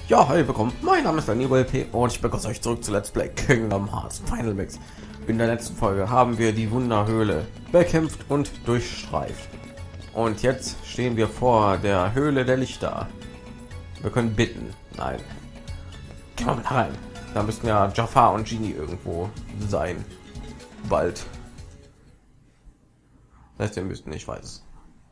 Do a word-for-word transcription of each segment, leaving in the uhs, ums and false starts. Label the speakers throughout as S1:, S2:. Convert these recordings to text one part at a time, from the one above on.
S1: Ja, hi, willkommen. Mein Name ist Daniel L P und ich begrüße euch zurück zu Let's Play Kingdom Hearts Final Mix. In der letzten Folge haben wir die Wunderhöhle bekämpft und durchstreift. Und jetzt stehen wir vor der Höhle der Lichter. Wir können bitten. Nein. Gehen wir mal rein. Da müssten ja Jafar und Genie irgendwo sein. Bald. Das heißt, wir müssten, ich weiß.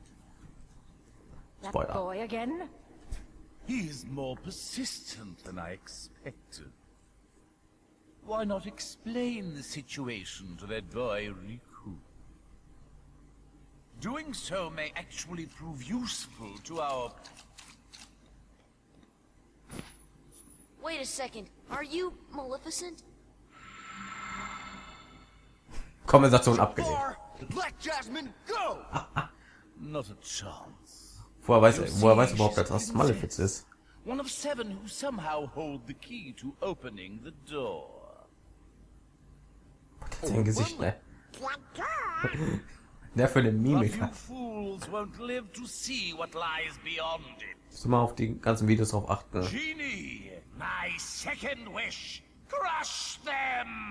S1: Spoiler.
S2: He is more persistent than I expected. Why not explain the situation to that boy Riku? Doing so may actually prove useful to our...
S3: Wait a second. Are you Maleficent?
S1: Konversation abgelehnt.
S2: Let Jasmine go! Not a chance.
S1: Woher weiß, woher weiß überhaupt, dass das Malefiz ist?
S2: One of seven who somehow hold the key to opening the door.
S1: Sein Gesicht, ne? Der für den Mimiker. Musst du mal auf die ganzen Videos drauf achten.
S2: Genie, my second wish. Crush them.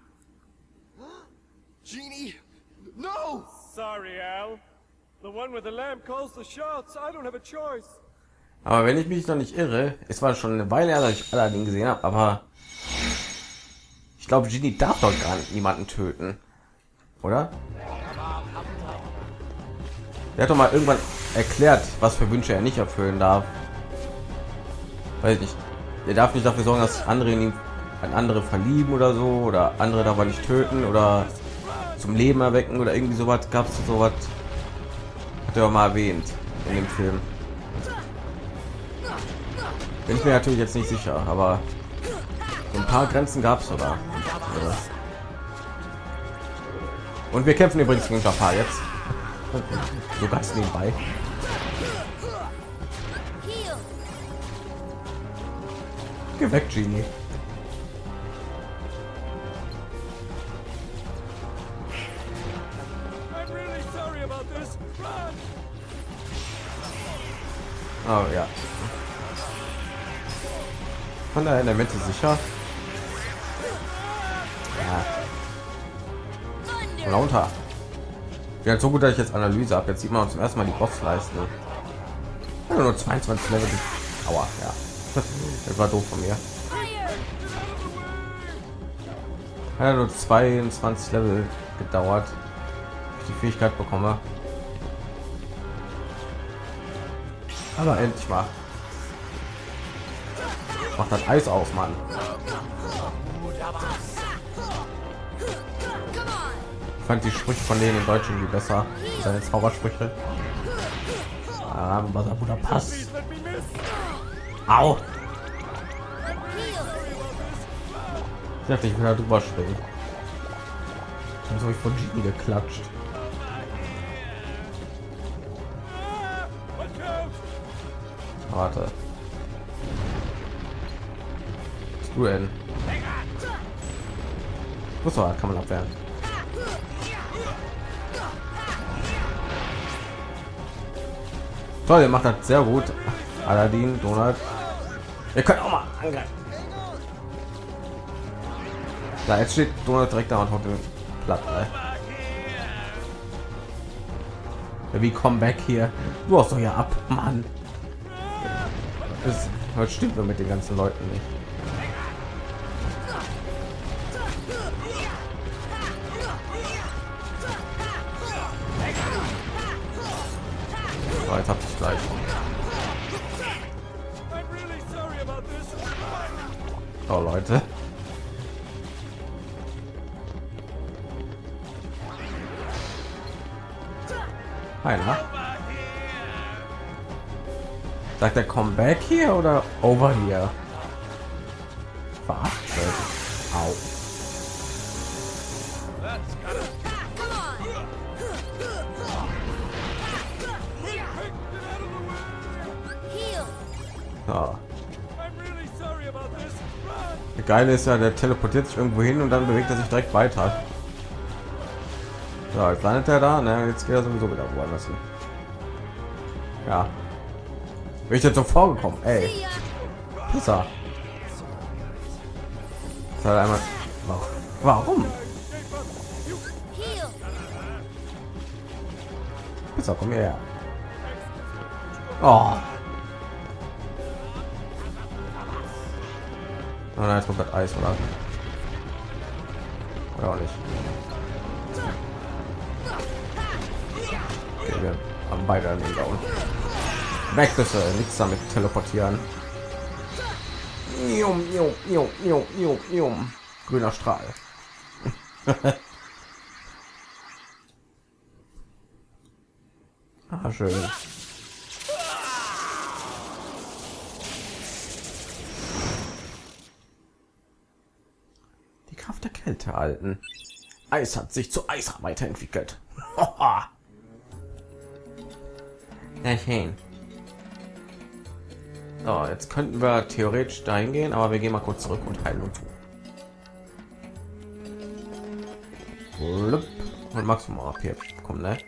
S4: Genie, no!
S5: Sorry, Al. The one with the lamp calls the shots. I don't have a choice.
S1: Aber wenn ich mich noch nicht irre, es war schon eine Weile her, dass ich Aladdin gesehen habe, aber ich glaube, Genie darf doch gar nicht niemanden töten, oder? Er hat doch mal irgendwann erklärt, was für Wünsche er nicht erfüllen darf. Weiß ich nicht. Er darf nicht dafür sorgen, dass andere in ihm an andere verlieben oder so, oder andere darf er nicht töten oder zum Leben erwecken oder irgendwie sowas. Gab es sowas? Hat er auch mal erwähnt in dem Film. Bin ich mir natürlich jetzt nicht sicher, aber so ein paar Grenzen gab es sogar. Und wir kämpfen übrigens gegen Jafar jetzt. So ganz nebenbei. Geh weg, Genie. Oh ja. Von der Elemente sicher. Ja. Runter. Ja, so gut, dass ich jetzt Analyse habe. Jetzt sieht man zum ersten Mal die Bossleiste. Ja, nur zweiundzwanzig Level. Aua, ja. Das war doof von mir. Hat nur zweiundzwanzig Level gedauert, bis ich die Fähigkeit bekomme. Aber endlich mal. Macht das Eis auf, Mann. Ich fand die Sprüche von denen in Deutsch irgendwie besser. Seine Zaubersprüche. Ah, was er guter Pass. Au. Ich dachte, ich will da drüber springen. Dann habe ich von Genie geklatscht. Warte. Was du denn? Was war? Kann man abwehren. Toll, ihr macht das sehr gut. Aladdin, Donald. Wir können auch mal angreifen. Da jetzt steht Donald direkt da und haut den platt. Ne? Wie Comeback hier. Du hast doch ja ab, Mann. Das, das stimmt nur mit den ganzen Leuten nicht. So, jetzt hab ich gleich. Oh Leute. Einer. Sagt er Comeback hier oder over hier? Verarscht. Au. Ja. Der Geile ist ja, der teleportiert sich irgendwo hin und dann bewegt er sich direkt weiter. So, jetzt landet er da, ne? Jetzt geht er sowieso wieder woanders hin. Ja. Bin ich jetzt so vorgekommen, ey. Pisser. Soll einmal. Warum?
S3: Heal.
S1: Pisser, komm her. Oh. Oh nein, jetzt kommt das Eis, oder? Oder auch nicht. Okay, wir haben beide einen Down. Weg bitte, nichts damit teleportieren. Nium, nium, nium, nium, nium, nium. Grüner Strahl. Ah, schön. Die Kraft der Kälte halten. Eis hat sich zu Eis weiterentwickelt. Ja, schön. So, jetzt könnten wir theoretisch dahin gehen, aber wir gehen mal kurz zurück und heilen uns. Und Maximum A P bekommen, ne?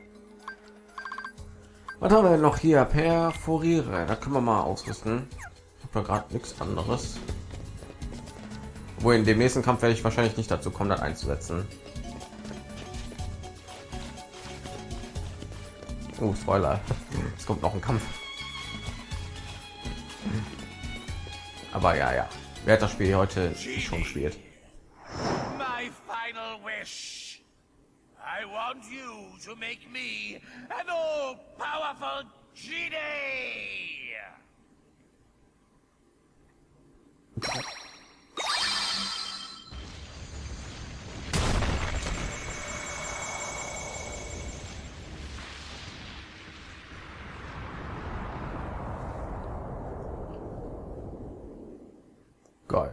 S1: Was haben wir denn noch hier? Perforiere. Da können wir mal ausrüsten. Ich habe da gerade nichts anderes. Wo in dem nächsten Kampf werde ich wahrscheinlich nicht dazu kommen, das einzusetzen. Oh, Spoiler. Es kommt noch ein Kampf. Aber ja, ja. Wer hat das Spiel heute schon gespielt?
S2: My final wish. I want you to make me an all-powerful genie.
S1: Geil.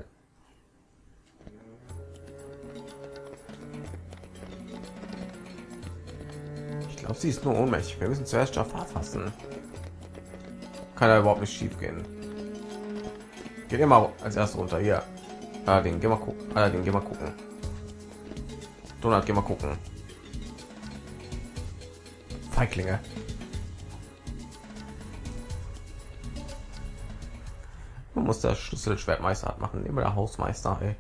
S1: Ich glaube, sie ist nur ohnmächtig. Wir müssen zuerst Jafar fassen. Kann ja überhaupt nicht schief gehen. Geht immer als erstes runter hier. Allerdings, geh mal gucken. Allerdings, geh mal gucken. Donald, geh mal gucken. Feiglinge. Man muss das Schlüsselschwertmeister machen, immer der Hausmeister, ey.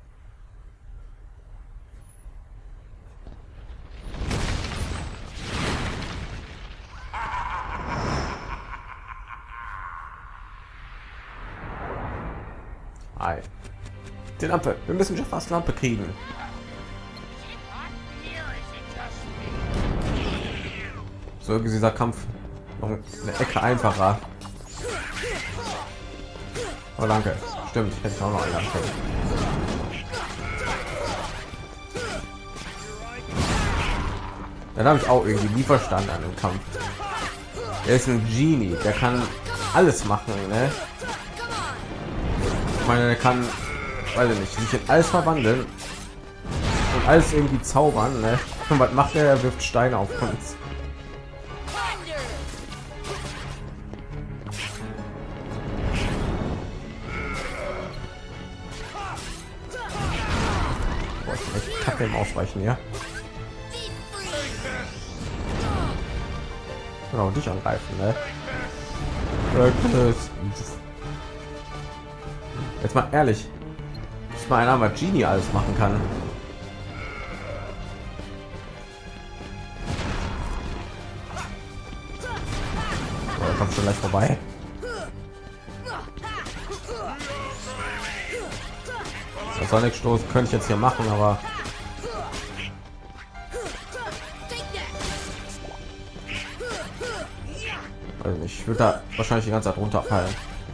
S1: Hi. Die Lampe. Wir müssen schon fast Lampe kriegen. So ist dieser Kampf noch eine Ecke einfacher. Oh, danke. Stimmt, ich hätte auch noch einen können. Dann habe ich auch irgendwie nie verstanden an dem Kampf. Er ist ein Genie, der kann alles machen, ne? Ich meine, der kann, weiß ich nicht, sich in alles verwandeln und alles irgendwie zaubern, ne? Und was macht er? Er wirft Steine auf uns. Boah, ich bin echt kacke im Ausweichen, ja. Genau, dich angreifen, ne? Jetzt mal ehrlich, ist mal einer, was Genie alles machen kann. So, kommt schon gleich vorbei. Das soll nicht Stoß könnte ich jetzt hier machen, aber also ich würde da wahrscheinlich die ganze Zeit runterfallen.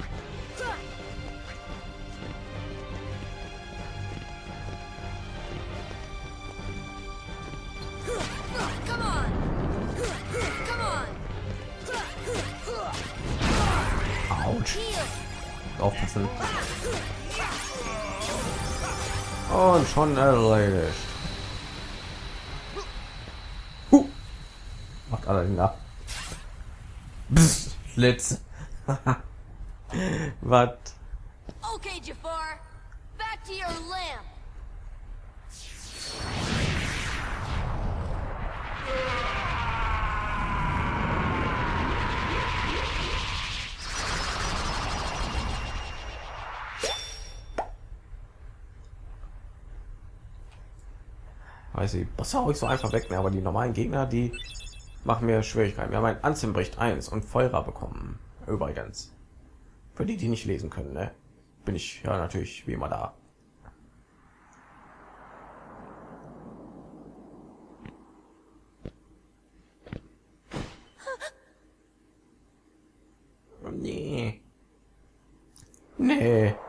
S1: Autsch. Aufpassen. Und schon erledigt. Huh. Macht allerdings ab. Blitz. Was?
S3: Okay, Jafar. Back to your lamp.
S1: Weiß ich, Bosse hau ich so einfach weg, ne? Aber die normalen Gegner, die machen mir Schwierigkeiten. Wir haben ein Anzimmbricht eins und Feuer bekommen. Übrigens, für die, die nicht lesen können, ne? Bin ich ja natürlich wie immer da. Nee. Nee.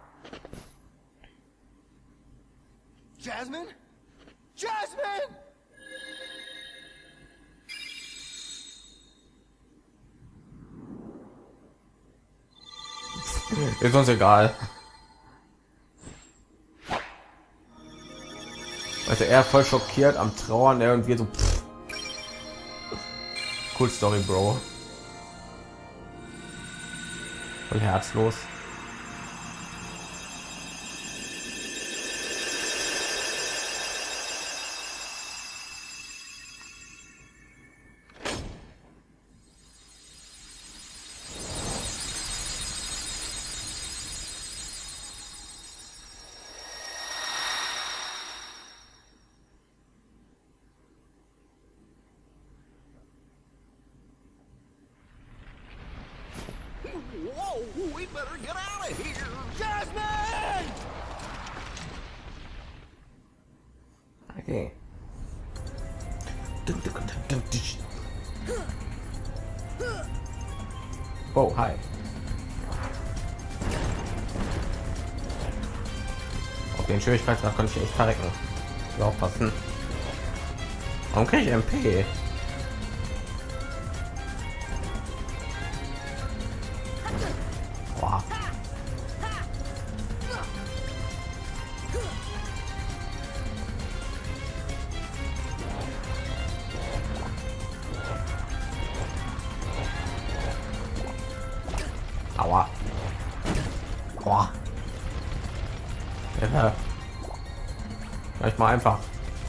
S4: Jasmine? Jasmine!
S1: Ist uns egal. Also er voll schockiert am Trauern, er und wir so. Pff. Cool Story, Bro. Voll herzlos.
S4: Whoa, we better get out of here! Jasmine!
S1: Okay. Oh, hi. Auf den Schwierigkeitsgrad konnte ich echt verrecken. Ich will aufpassen. Warum kriege ich M P? Boah. Aua. Boah. Ja. Gleich mal einfach.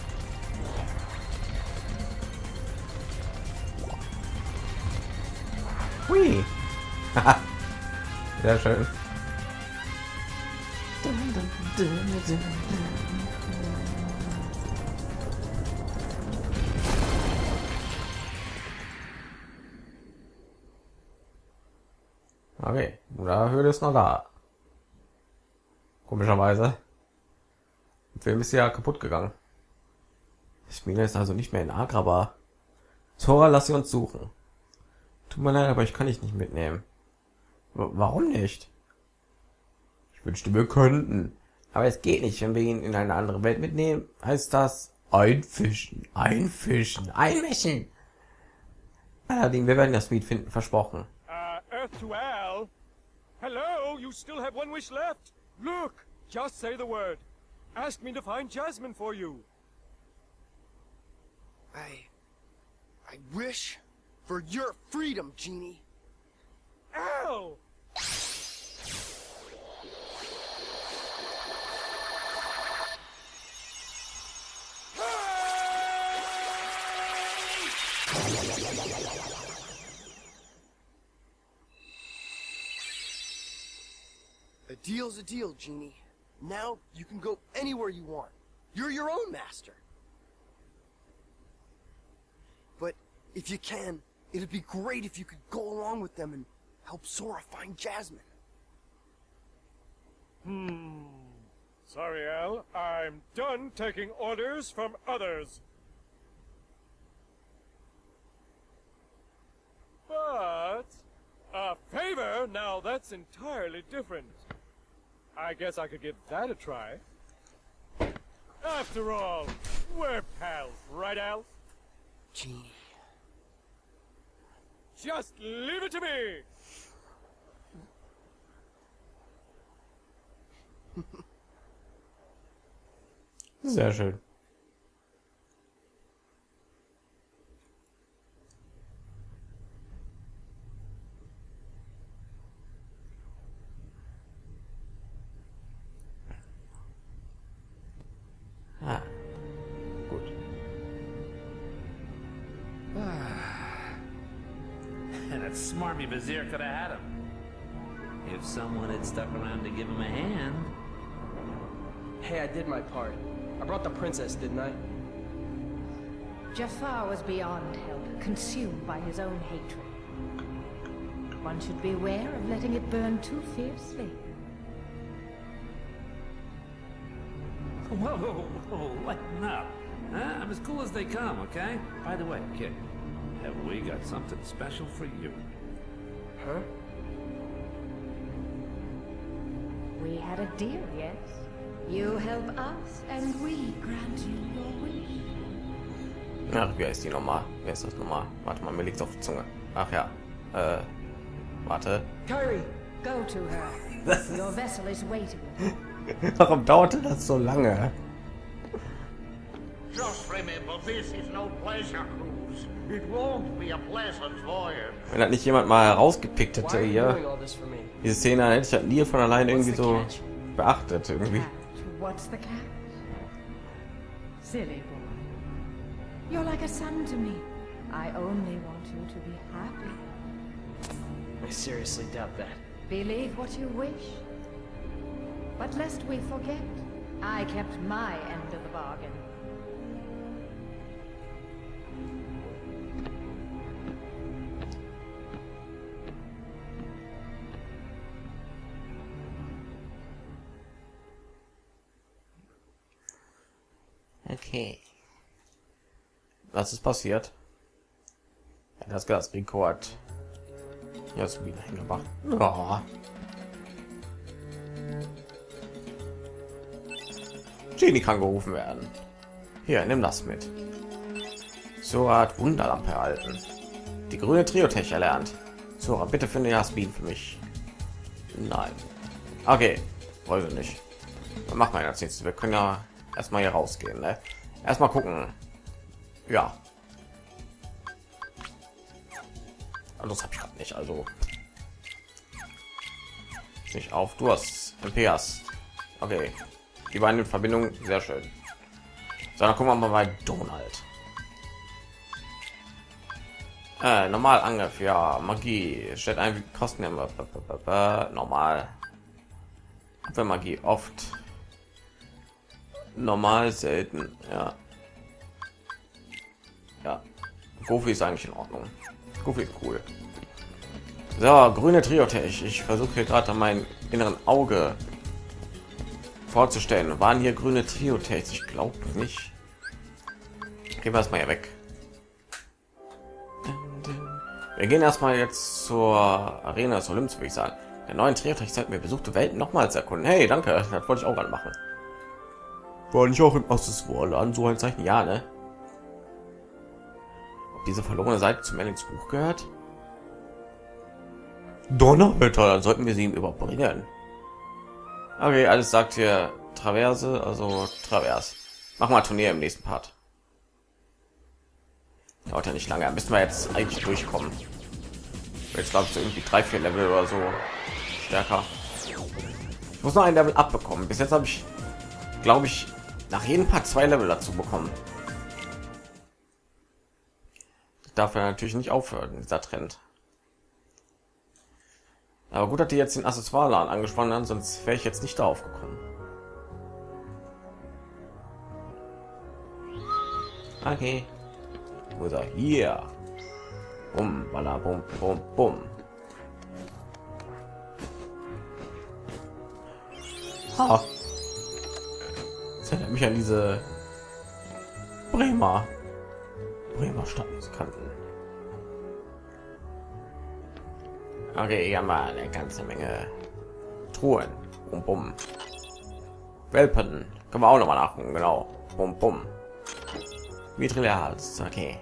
S1: Hui. Sehr schön. Okay, oder Höhle ist noch da. Komischerweise. Der Film ist ja kaputt gegangen. Smina ist also nicht mehr in Agrabah. Zora, lass sie uns suchen. Tut mir leid, aber ich kann dich nicht mitnehmen. W warum nicht? Ich wünschte, wir könnten. Aber es geht nicht, wenn wir ihn in eine andere Welt mitnehmen. Heißt das einfischen, einfischen, einmischen. Allerdings, wir werden das Miet finden, versprochen.
S5: Uh, Earth to Al. Hello, you still have one wish left. Look, just say the word. Ask me to find Jasmine for you.
S4: I... I wish for your freedom, Genie.
S5: Al!
S4: A deal's a deal, Genie. Now you can go anywhere you want. You're your own master. But if you can, it'd be great if you could go along with them and help Sora find Jasmine.
S5: Hmm. Sorry, Al. I'm done taking orders from others. But a favor, now that's entirely different. I guess I could give that a try. After all, we're pals, right, Al?
S4: Genie.
S5: Just leave it to me!
S1: Sehr schön. Ah, gut.
S6: And that smarmy Vizier could have had him. If someone had stuck around to give him a hand.
S7: Hey, I did my part. I brought the princess, didn't I? Jafar was beyond help, consumed by his own hatred. One should beware of letting it burn too fiercely.
S6: Whoa, whoa, whoa, lighten up. Huh? I'm as cool as they come, okay? By the way, kid, have we got something special for you?
S4: Huh?
S7: We had a deal, yes? You help us, and we grant you your wish.
S1: Ach, wie heißt die nochmal? Wer ist das nochmal? Warte mal, mir liegt's auf der Zunge. Ach ja. Äh, warte.
S7: Kyrie, go to her. Your vessel is waiting.
S1: Warum dauerte das so lange?
S8: Just remember, this is no pleasure cruise. It won't be a pleasant voyage.
S1: Wenn das nicht jemand mal herausgepickt hätte hier, diese Szene, dann hätte ich halt nie von allein irgendwie so beachtet irgendwie.
S7: What's the catch? Silly boy. You're like a son to me. I only want you to be happy.
S4: I seriously doubt that.
S7: Believe what you wish. But lest we forget, I kept my end of the bargain.
S1: Okay. Was ist passiert? Ja, das Gas Rico hat jetzt wieder hingebracht. Oh. Genie kann gerufen werden. Hier, nimm das mit. Sora hat Wunderlampe erhalten. Die grüne Trio-Tech erlernt. Sora, bitte finde Jasmin für mich. Nein. Okay, wollte nicht. Was machen wir jetzt nichts? Wir können ja erstmal hier rausgehen. Ne? Erstmal gucken. Ja. Das habe ich gerade nicht. Also nicht auf. Du hast M P hast. Okay. Die beiden in Verbindung, sehr schön. So, dann gucken wir mal bei Donald. Äh, normal Angriff, ja, Magie stellt ein Kosten immer normal. Abwehr Magie oft. Normal selten, ja. Ja. Goofy ist eigentlich in Ordnung. Goofy ist cool. So, grüne Trio-Tech. Ich versuche hier gerade an meinem inneren Auge vorzustellen. Waren hier grüne Trio-Tech? Ich glaube nicht. Gehen wir erstmal hier weg. Wir gehen erstmal jetzt zur Arena des Olymps, würde ich sagen. Der neuen Trio-Tech zeigt mir besuchte Welten nochmals erkunden. Hey, danke. Das wollte ich auch gerade machen. War nicht auch im Accessoire-Laden so ein Zeichen? Ja, ne? Ob diese verlorene Seite zum Ende ins Buch gehört? Donnerwetter, dann sollten wir sie ihm überbringen. Okay, alles sagt hier Traverse, also Travers. Machen wir Turnier im nächsten Part. Dauert ja nicht lange, da müssen wir jetzt eigentlich durchkommen. Jetzt glaube ich so irgendwie drei, vier Level oder so stärker. Ich muss noch ein Level abbekommen. Bis jetzt habe ich, glaube ich, nach jedem Part zwei Level dazu bekommen. Das darf ja natürlich nicht aufhören, dieser Trend. Aber gut, dass die jetzt den Accessoire-Laden angesprochen haben, sonst wäre ich jetzt nicht darauf gekommen. Okay. Wo ist er? Hier. Bum, balla, bum, bum, bum. Ha. Das erinnert mich an diese Bremer Bremer Stadtmusikanten. Okay, hier haben wir eine ganze Menge Truhen. Bum, bum. Welpen. Können wir auch noch mal nachgucken, genau. Bum, bum. Mitrilhals, okay.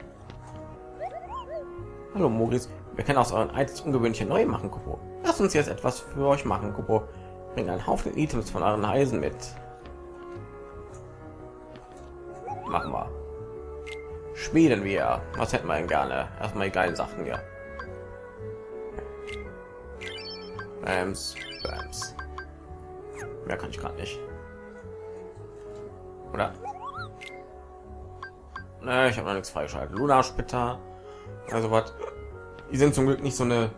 S1: Hallo Maurice, wir können aus euren Items ungewöhnliche neu machen, Kupo. Lasst uns jetzt etwas für euch machen, Kupo. Bringt einen Haufen Items von euren Eisen mit. Machen wir. Spielen wir. Was hätten wir denn gerne? Erstmal die geilen Sachen hier. Bams, Bams. Mehr kann ich gerade nicht. Oder? Ne, ich habe noch nichts freigeschaltet. Luna Splitter. Also was? Die sind zum Glück nicht so eine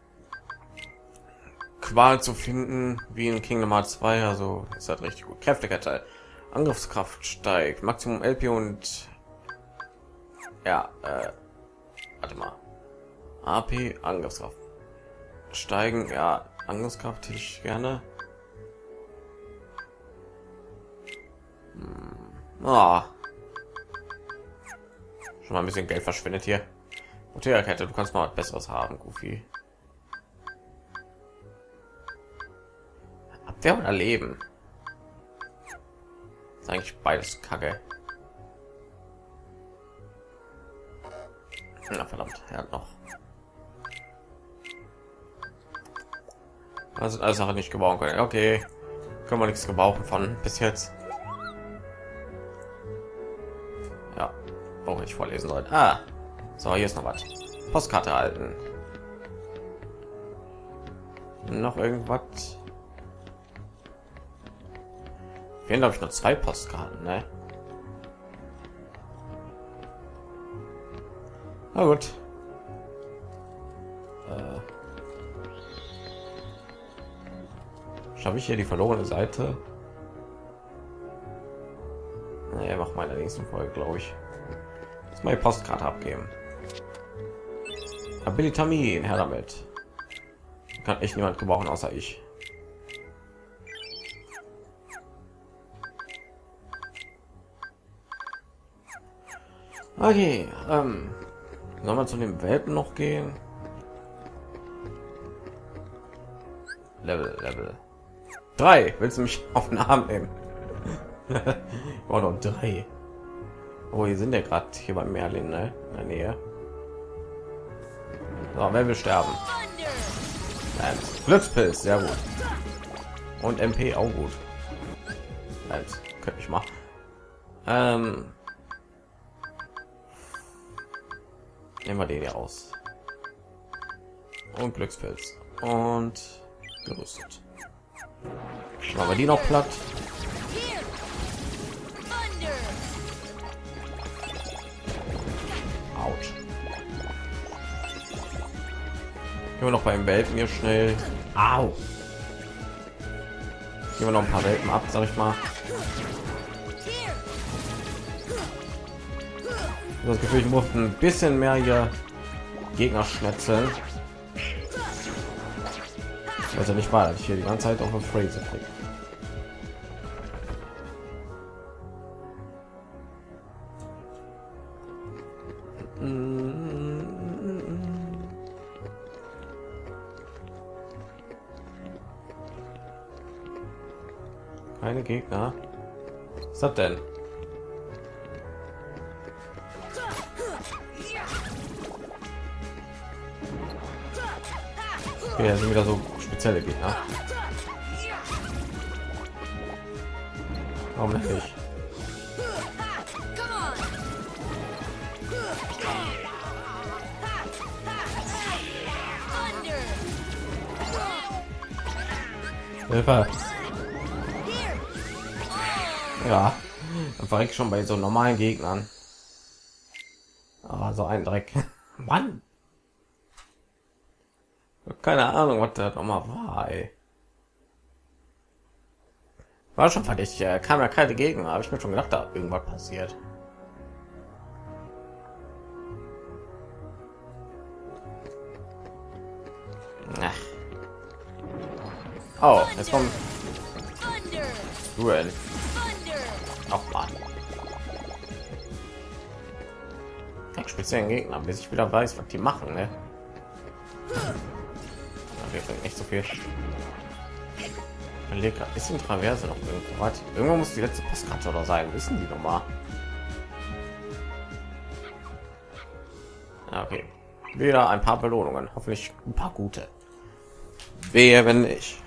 S1: Qual zu finden wie in Kingdom Hearts zwei. Also ist halt richtig gut. Kräftekette. Angriffskraft steigt. Maximum L P und Ja, äh, warte mal. A P Angriffskraft steigen. Ja, Angriffskraft hätte ich gerne. Hm. Oh. Schon mal ein bisschen Geld verschwendet hier. Motorkette, du kannst mal was Besseres haben, Goofy. Abwehr oder Leben? Das ist eigentlich beides Kacke. Na verdammt, er hat noch. Also alles Sachen nicht gebrauchen können. Okay, können wir nichts gebrauchen von bis jetzt. Ja, auch nicht vorlesen sollen. Ah, so hier ist noch was. Postkarte halten. Noch irgendwas? Fehlen glaube ich noch zwei Postkarten, ne? Na gut. Äh. Schaffe ich hier die verlorene Seite? Naja, mach mal in der nächsten Folge, glaube ich. Jetzt mal die Postkarte abgeben. Abilitamin, her damit. Kann echt niemand gebrauchen außer ich. Okay, ähm, sollen wir zu den Welpen noch gehen? Level, Level drei. Willst du mich auf den Arm nehmen? Oh, noch drei. Oh, hier sind ja gerade hier bei Merlin, ne? In der Nähe. So, wer will sterben? Lance. Blitzpilz, sehr gut. Und M P auch gut. Lance, könnte ich machen. Ähm, nehmen wir den hier aus. Und Glückspilz. Und gerüstet. Machen wir die noch platt. Autsch. Gehen wir noch beim Welpen hier schnell. Au. Gehen wir noch ein paar Welpen ab, sag ich mal. Das Gefühl, ich muss ein bisschen mehr hier Gegner schnetzeln. Also nicht wahr, dass ich hier die ganze Zeit auf eine Phrase kriege. Keine Gegner. Was ist das denn? Okay, das sind wieder so spezielle Gegner. Warum nicht? Hilfe! Ja, dann war ich schon bei so normalen Gegnern. Aber so ein Dreck. Mann! Keine Ahnung, was das noch mal war. Ey. War schon verdächtig. Er kam ja keine Gegner, habe ich mir schon gedacht, da irgendwas passiert. Ach. Oh, jetzt kommt Duell. Auch mal. Speziellen Gegner, bis ich wieder weiß, was die machen, ne? Wir bringen echt so viel. Ist in Traverse noch irgendwo? Was? Irgendwo muss die letzte Postkarte oder sein. Wissen die noch mal? Okay. Wieder ein paar Belohnungen. Hoffentlich ein paar gute. Wehe, wenn nicht.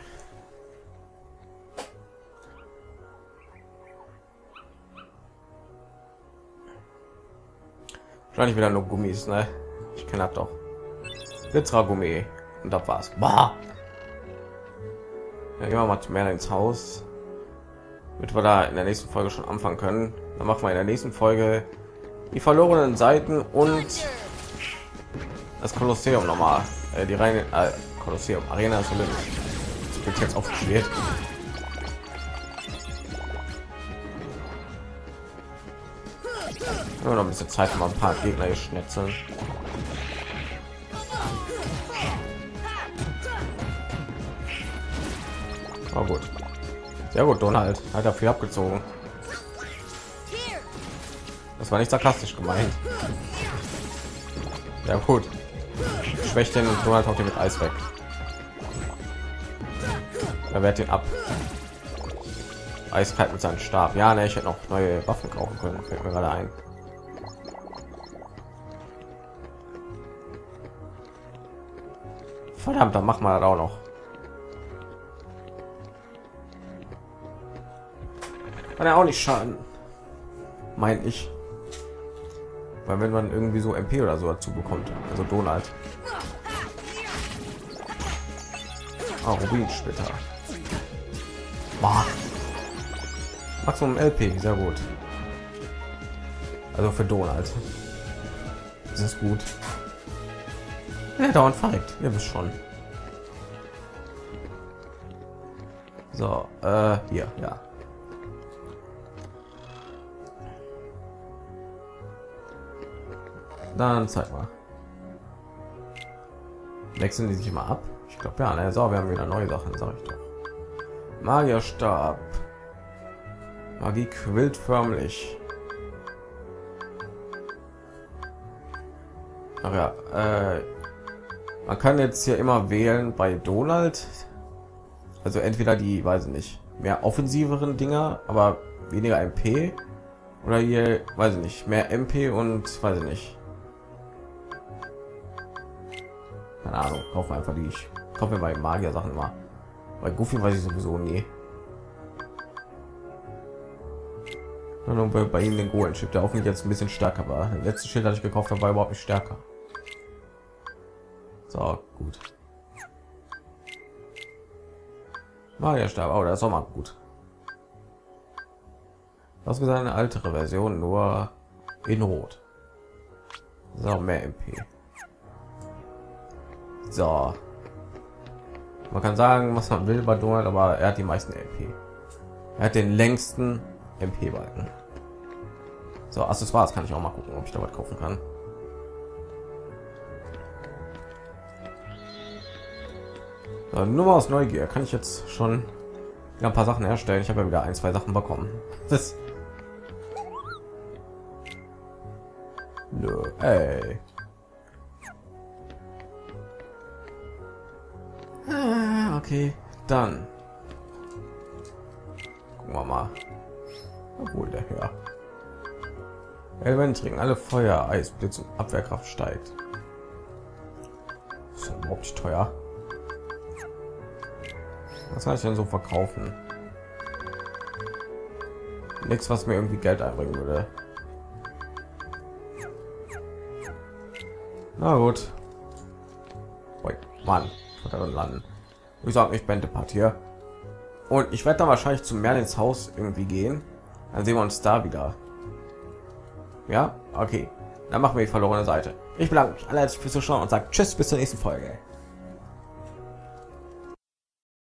S1: Wahrscheinlich wieder nur Gummis, ne? Ich kenne das doch. Gummi. Und da war's. Bah! Ja, gehen wir mal mehr ins Haus, damit wir da in der nächsten Folge schon anfangen können. Dann machen wir in der nächsten Folge die verlorenen Seiten und das Kolosseum nochmal. Äh, die reine äh, Kolosseum Arena ist wird jetzt aufgespielt. Nur noch ein bisschen Zeit, um ein paar Gegner geschnetzeln. Oh gut. Sehr gut, Donald. Hat er viel abgezogen. Das war nicht sarkastisch gemeint. Ja gut. Schwächt den Donald auch den mit Eis weg. Er wehrt ihn ab. Eiskalt mit seinem Stab. Ja, ne, ich hätte noch neue Waffen kaufen können. Fällt mir gerade ein. Verdammt, dann machen wir das auch noch. Kann er auch nicht schaden, meine ich. Weil wenn man irgendwie so M P oder so dazu bekommt, also Donald. Oh, Rubinsplitter. Boah. Maximum L P, sehr gut. Also für Donald. Das ist gut. Ja, dauernd verreckt, ihr wisst schon. So, äh, hier, ja. Dann zeig mal. Wechseln die sich immer ab? Ich glaube ja, ne? So, wir haben wieder neue Sachen, sage ich doch. Magierstab. Magie quillt förmlich. Ach ja, äh, man kann jetzt hier immer wählen bei Donald. Also entweder die, weiß ich nicht, mehr offensiveren Dinger, aber weniger M P. Oder hier, weiß ich nicht, mehr M P und weiß ich nicht. Keine Ahnung, kaufen einfach die. Ich kaufe mir bei Magier Sachen mal. Bei Goofy weiß ich sowieso nie. Und bei, bei ihm den Golden Chip, der hoffentlich jetzt ein bisschen stärker war. Der letzte Schild, das ich gekauft habe, war überhaupt nicht stärker. So, gut. Magierstab, oh, das ist auch mal gut. Was für eine ältere Version, nur in Rot. So, mehr M P. So. Man kann sagen, was man will bei Donald, aber er hat die meisten L P. Er hat den längsten M P-Balken. So, Accessoires kann ich auch mal gucken, ob ich da was kaufen kann. So, nur mal aus Neugier kann ich jetzt schon ja, ein paar Sachen herstellen. Ich habe ja wieder ein, zwei Sachen bekommen. Das Nö, ey. Ah, okay, dann gucken wir mal. Obwohl der Herr Elementring, alle Feuer, Eis, Blitz und Abwehrkraft steigt. Das ist überhaupt nicht teuer. Was kann ich denn so verkaufen? Nichts, was mir irgendwie Geld einbringen würde. Na gut. Ui, Mann, dann landen. Ich sage, ich bin Part hier. Und ich werde dann wahrscheinlich zum Merlins Haus irgendwie gehen. Dann sehen wir uns da wieder. Ja, okay. Dann machen wir die verlorene Seite. Ich bedanke mich alle fürs Zuschauen und sage Tschüss bis zur nächsten Folge.